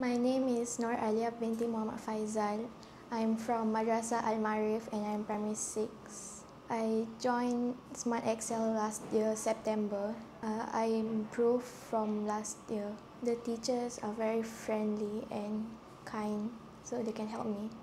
My name is Aleya binti Muhammad Faizal. I'm from Madrasah Al-Marif and I'm primary 6. I joined Smart Excel last year, September. I improved from last year. The teachers are very friendly and kind, so they can help me.